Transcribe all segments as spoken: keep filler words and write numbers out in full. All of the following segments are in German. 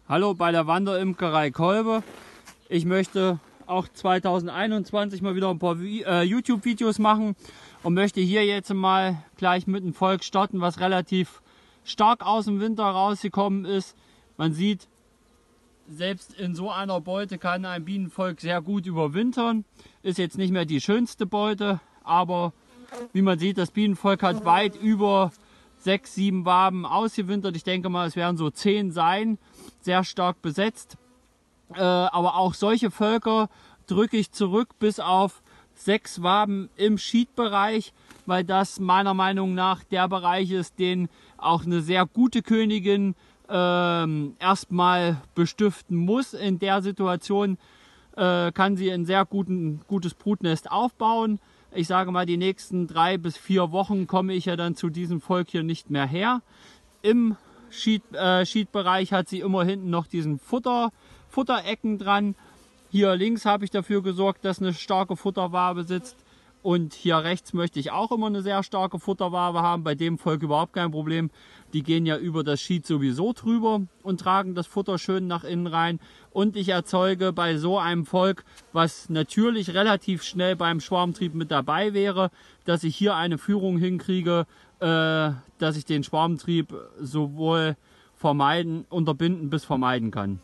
Hallo bei der Wanderimkerei Kolbe. Ich möchte auch zweitausendeinundzwanzig mal wieder ein paar äh, YouTube-Videos machen und möchte hier jetzt mal gleich mit einem Volk starten, was relativ stark aus dem Winter rausgekommen ist. Man sieht, selbst in so einer Beute kann ein Bienenvolk sehr gut überwintern. Ist jetzt nicht mehr die schönste Beute, aber wie man sieht, das Bienenvolk hat weit über sechs, sieben Waben ausgewintert. Ich denke mal, es werden so zehn sein, sehr stark besetzt. Äh, aber auch solche Völker drücke ich zurück bis auf sechs Waben im Schiedbereich, weil das meiner Meinung nach der Bereich ist, den auch eine sehr gute Königin ähm, erstmal bestiften muss. In der Situation äh, kann sie ein sehr guten, gutes Brutnest aufbauen. Ich sage mal, die nächsten drei bis vier Wochen komme ich ja dann zu diesem Volk hier nicht mehr her. Im Schied, äh, Schiedbereich hat sie immer hinten noch diesen Futter, Futterecken dran. Hier links habe ich dafür gesorgt, dass eine starke Futterwabe sitzt. Und hier rechts möchte ich auch immer eine sehr starke Futterwabe haben. Bei dem Volk überhaupt kein Problem. Die gehen ja über das Schied sowieso drüber und tragen das Futter schön nach innen rein. Und ich erzeuge bei so einem Volk, was natürlich relativ schnell beim Schwarmtrieb mit dabei wäre, dass ich hier eine Führung hinkriege, äh, dass ich den Schwarmtrieb sowohl vermeiden, unterbinden bis vermeiden kann.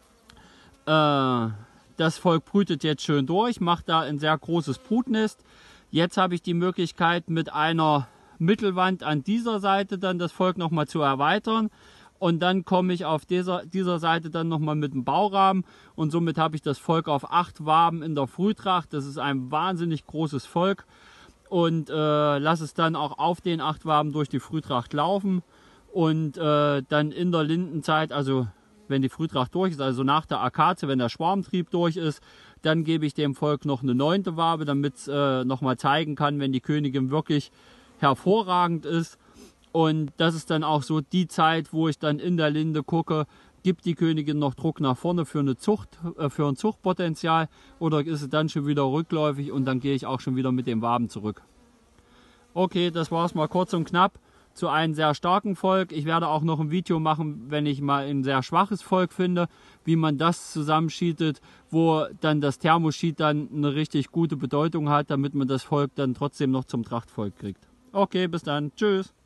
Äh, das Volk brütet jetzt schön durch, macht da ein sehr großes Brutnest. Jetzt habe ich die Möglichkeit, mit einer Mittelwand an dieser Seite dann das Volk nochmal zu erweitern. Und dann komme ich auf dieser, dieser Seite dann nochmal mit dem Baurahmen. Und somit habe ich das Volk auf acht Waben in der Frühtracht. Das ist ein wahnsinnig großes Volk. Und äh, lasse es dann auch auf den acht Waben durch die Frühtracht laufen. Und äh, dann in der Lindenzeit, also wenn die Frühtracht durch ist, also nach der Akazie, wenn der Schwarmtrieb durch ist, dann gebe ich dem Volk noch eine neunte Wabe, damit es äh, nochmal zeigen kann, wenn die Königin wirklich hervorragend ist. Und das ist dann auch so die Zeit, wo ich dann in der Linde gucke, gibt die Königin noch Druck nach vorne für eine Zucht, äh, für ein Zuchtpotenzial, oder ist es dann schon wieder rückläufig und dann gehe ich auch schon wieder mit dem Waben zurück. Okay, das war es mal kurz und knapp zu einem sehr starken Volk. Ich werde auch noch ein Video machen, wenn ich mal ein sehr schwaches Volk finde, wie man das zusammenschiedet, wo dann das Thermoschied dann eine richtig gute Bedeutung hat, damit man das Volk dann trotzdem noch zum Trachtvolk kriegt. Okay, bis dann. Tschüss.